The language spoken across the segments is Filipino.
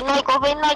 Overnight, overnight.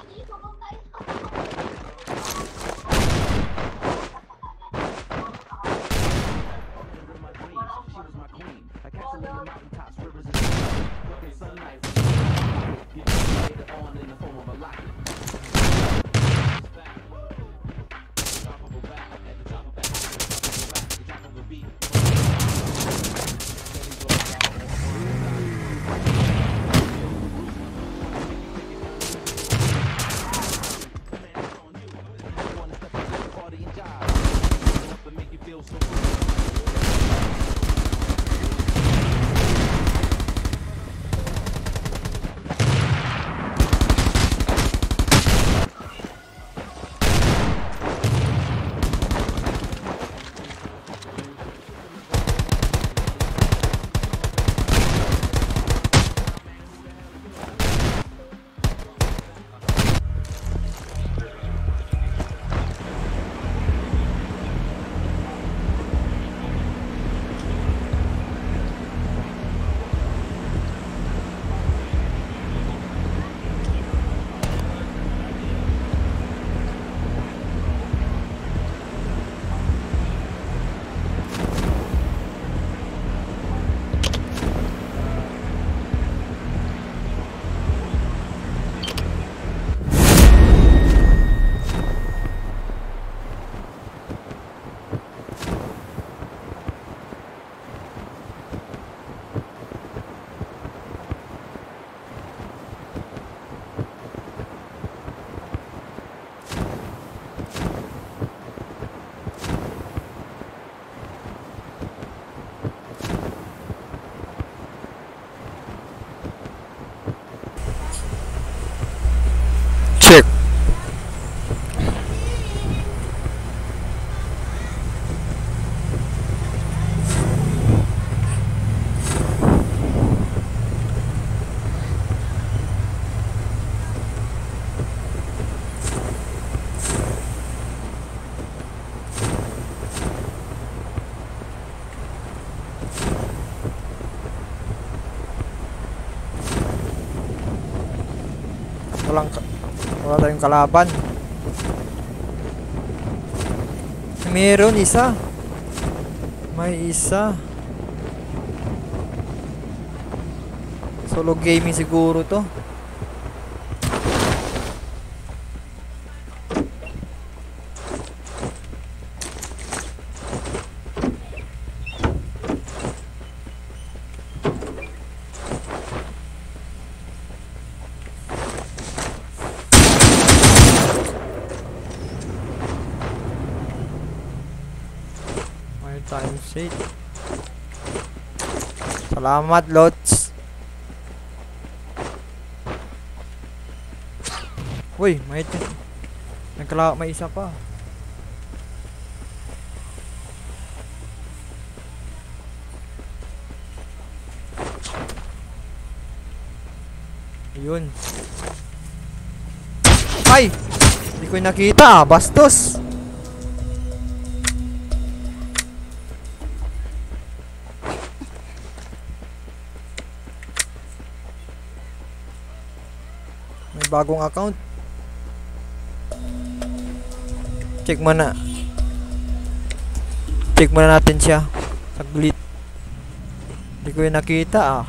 Check. Wala tayong kalaban. Meron isa. May isa. Solo gaming siguro to. Time sheet. Salamat, Lots. Uy, may isa pa. Ayun. Ay! Hindi ko nakita, bastos. Bagong account. Check muna. Check muna natin siya. Saglit. Hindi ko yung nakita ah.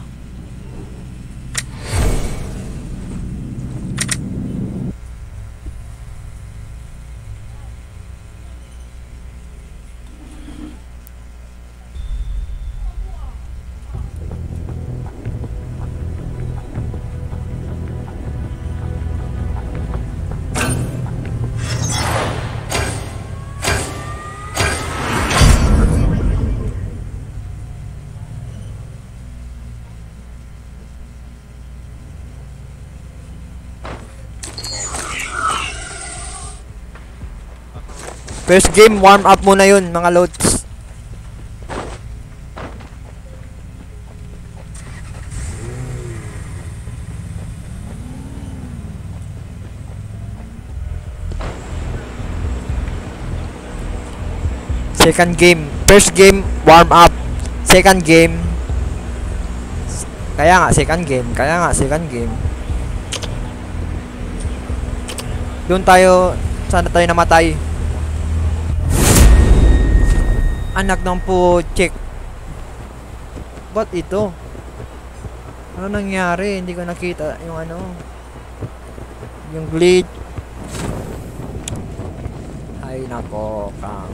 First game, warm up muna yun mga loads. Second game, first game, warm up. Second game. Kaya nga second game. Doon tayo, sana tayo namatay. Anak ng puchik. Ba't ito? Ano nangyari? Hindi ko nakita yung ano. Yung glitch. Ay nako, Kang.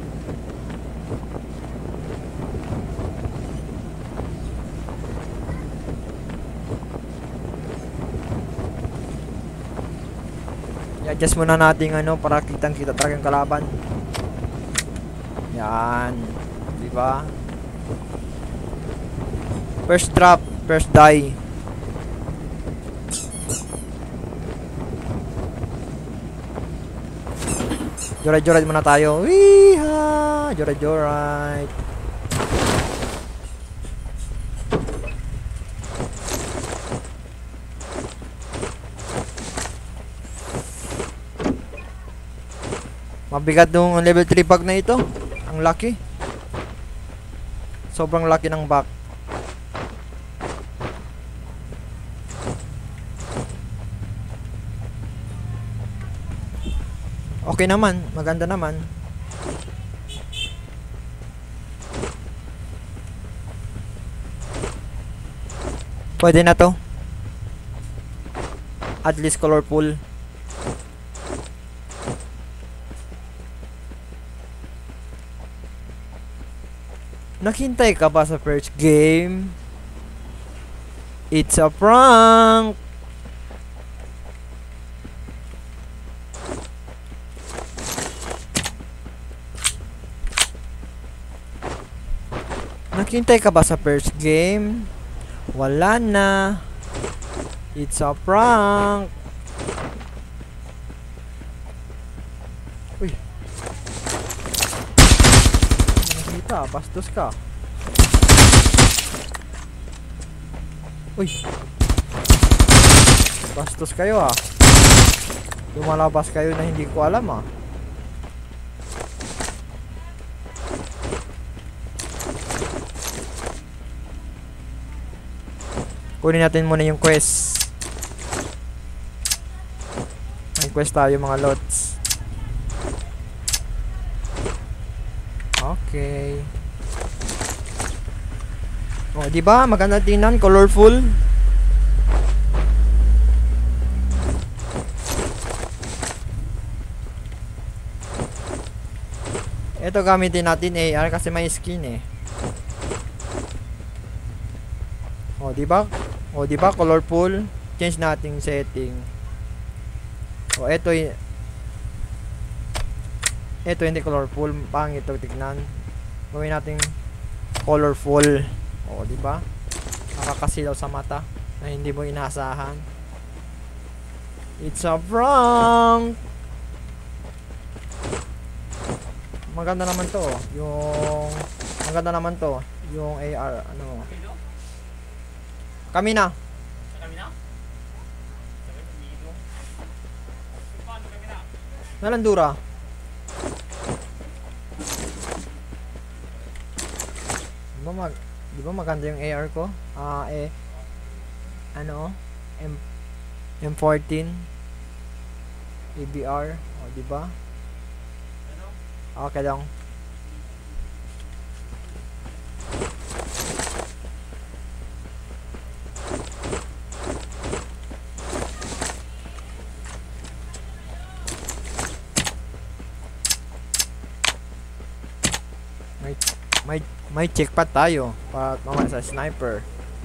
I-adjust muna natin ano para kitang-kita talaga yung kalaban. Yan. Di ba? First drop, first die. Joyride muna tayo. Weeha! Joyride. Mabigat nung level 3 bag na ito. Ang lucky. Sobrang lucky ng bag. Okay naman, maganda naman. Pwede na to. At least colorful. Naghintay ka ba sa first game? It's a prank! Naghintay ka ba sa first game? Wala na. It's a prank! Uy. Nakita, bastos ka. Uy. Bastos kayo ah. Lumalabas kayo na hindi ko alam ah. Kunin natin muna yung quest. May quest tayo mga lots. Okay. Oh, di ba? Maganda tingnan, colorful. Ito gamitin natin AR kasi may skin eh. Oh, di ba? Oh, di ba? Colorful. Change natin setting. Oh, ito hindi colorful, pangit ito tignan. Gawin natin colorful. Oh, di ba? Nakakasilaw sa mata na hindi mo inaasahan. It's a prank. Maganda naman to, yung AR ano. Kami na. Nalandura. Di ba maganda yung AR ko? M14 ABR. O, di ba? Okay lang. May check pa tayo para mamaya sa sniper.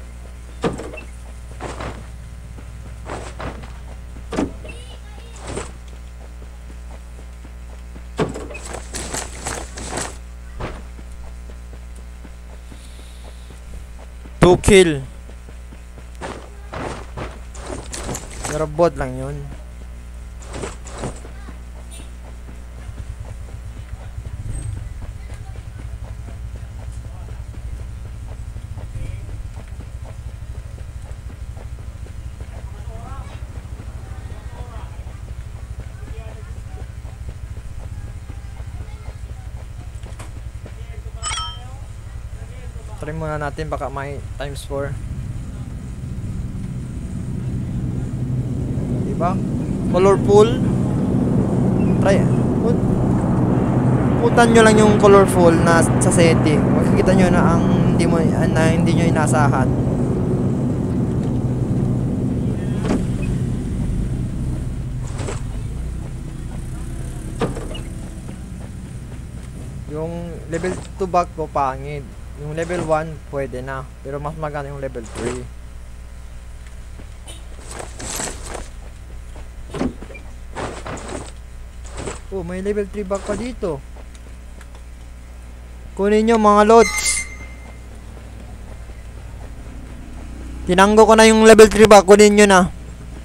Two kill. Pero bot lang yun. Try muna natin baka may times 4. Diba? Colorful. Try. Puntan nyo lang yung colorful na sa setting. Makikita nyo na ang hindi nyo inasahan. Yung level 2 back ko pangit. Yung level 1 pwede na, pero mas maganda yung level 3. Oh, may level 3 back pa dito. Kunin nyo mga lods. Tinanggo ko na yung level 3 back. Kunin nyo na.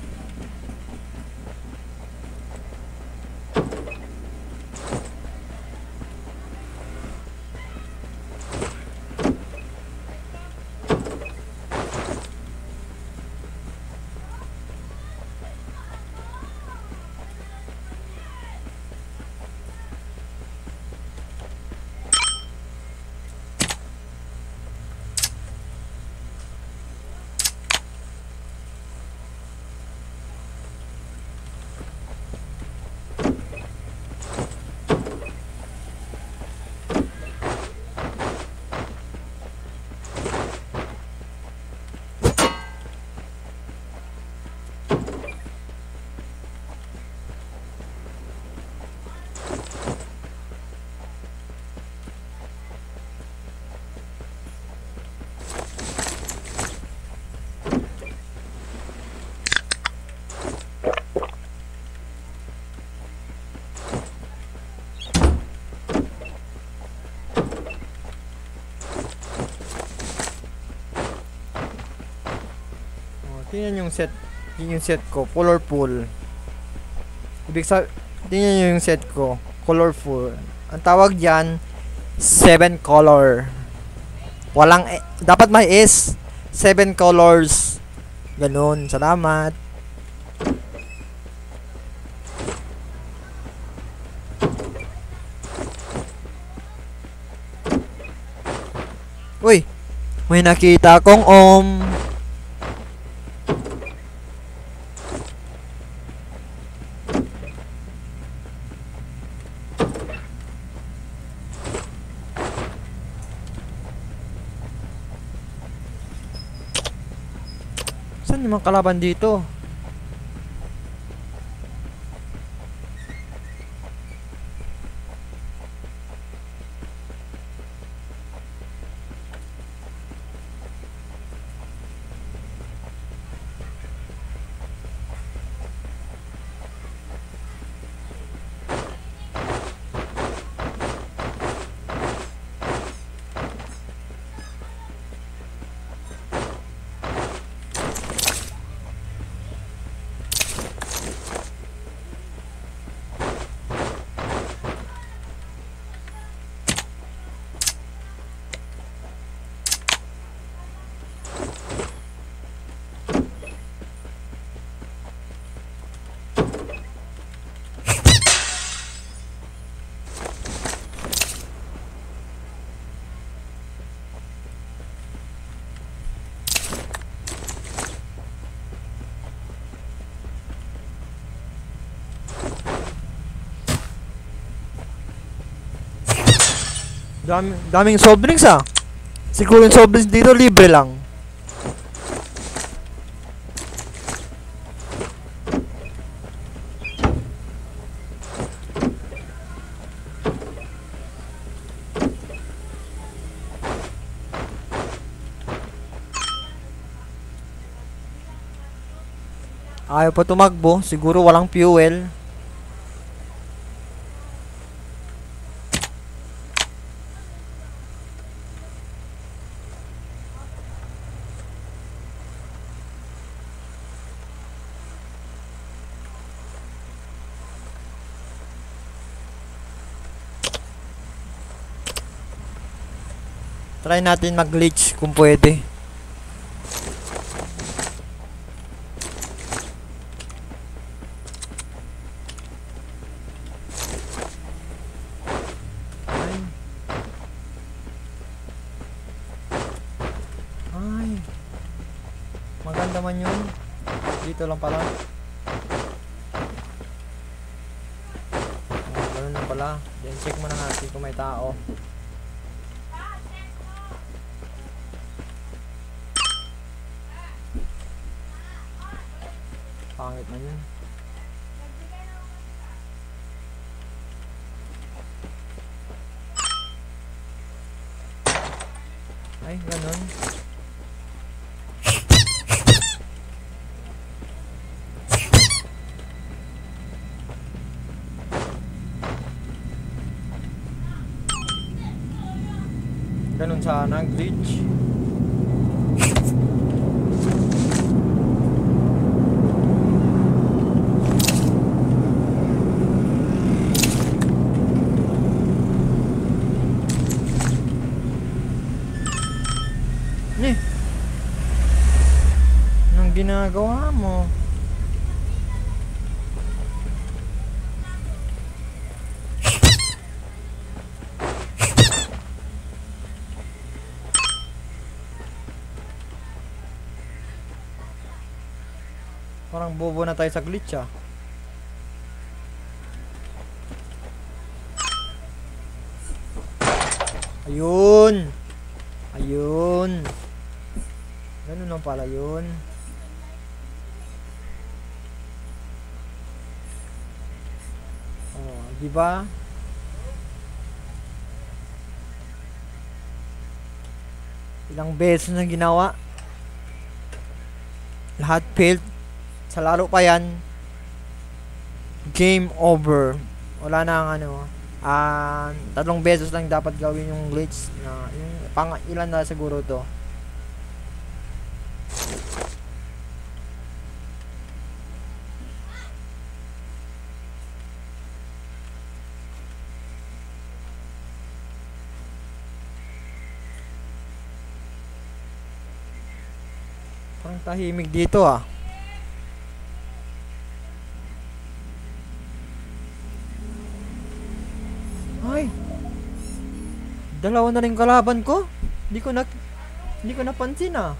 Tingnan yung set ko, colorful. Tingnan nyo yung set ko, colorful. Ang tawag diyan 7 color. Dapat may S, 7 colors. Ganun, salamat. Uy, may nakita kong saan yung mga kalaban dito? Daming soft drinks ah. Siguro yung soft drinks dito libre lang. Ayaw pa tumakbo, siguro walang fuel. Try natin mag-glitch kung pwede. Ay. Maganda man yun. Dito lang pala. pala. Then check muna natin kung may tao. Pangit na yun. Ay, ganun. Ganun sana, glitch. Anong ginagawa mo? Parang bobo na tayo sa glitch ah. Ayun. Ayun. Ganun lang pala yun. Oh, di ba? Ilang beses na ginawa. Lahat failed. Sa laro pa yan. Game over. Wala na ang ano. 3 beses lang dapat gawin yung glitch na yung pang ilan na siguro to. Parang tahimik dito ah. Ay. Dalawa na rin kalaban ko. Hindi ko napansin ah.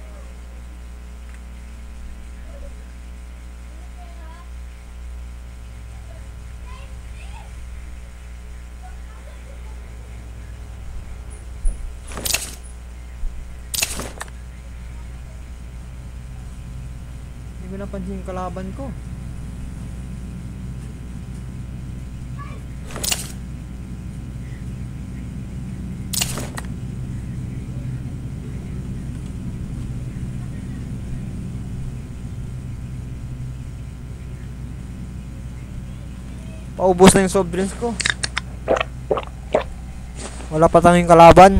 Hindi ko napansin yung kalaban ko. Paubos na yung soft drinks ko. Wala pa tayong kalaban.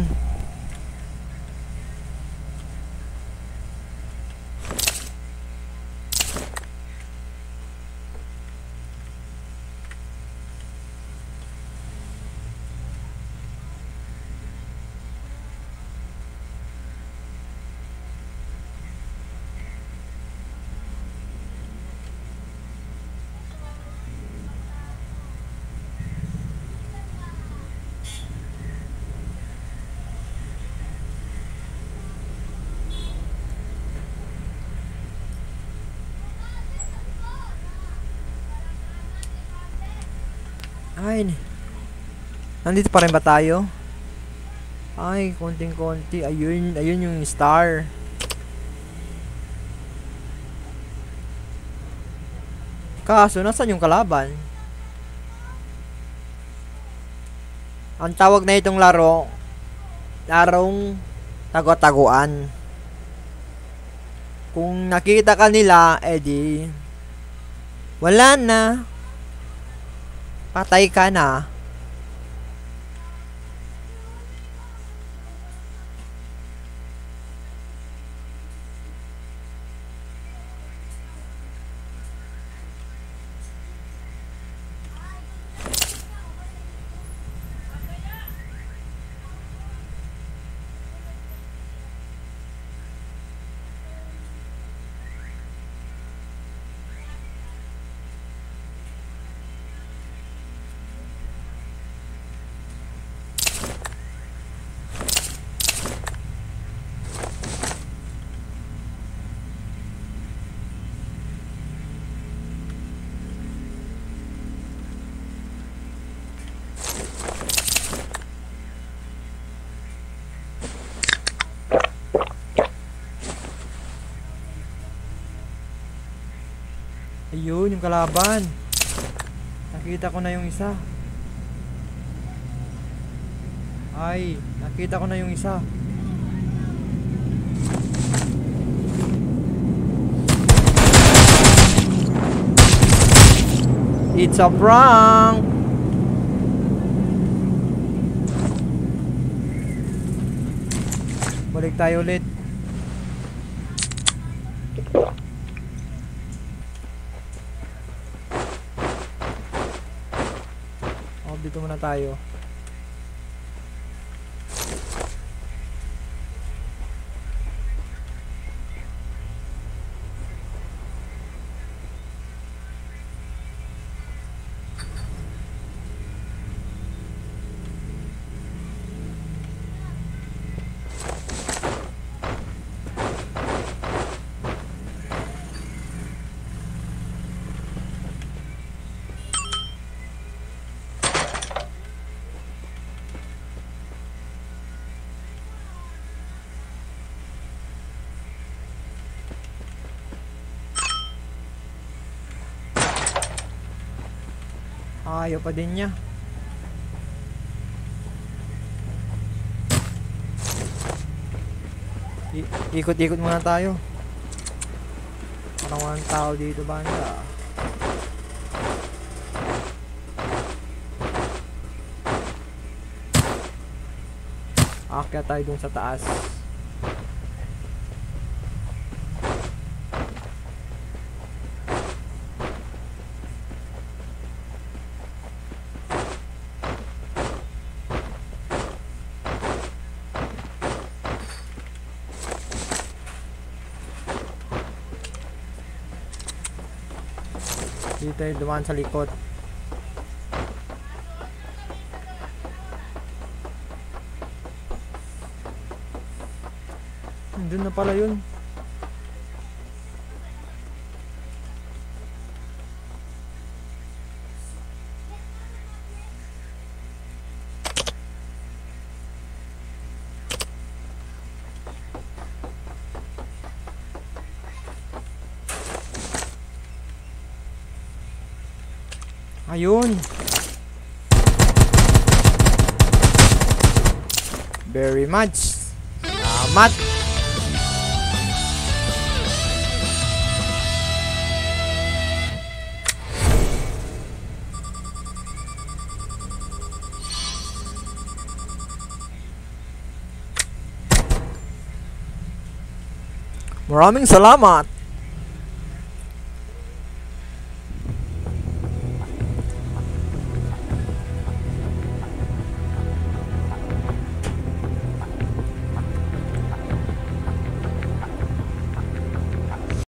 Ay, nandito pa rin ba tayo? Ay, konting-konti. Ayun yung star. Kaso, nasaan yung kalaban? Ang tawag na itong laro, larong tago-taguan. Kung nakita ka nila, edi wala na. Patay ka na. Ayun, yung kalaban. Nakita ko na yung isa. Ay, nakita ko na yung isa. It's a prank! Balik tayo ulit. Oh, dito muna tayo. Ayaw pa din niya. Ikot-ikot muna tayo. Parang walang tao dito banda. Akyat tayo dun sa taas. Dito tayo dumaan sa likod. Doon na pala yun. Ayun. Very much. Salamat. Maraming salamat.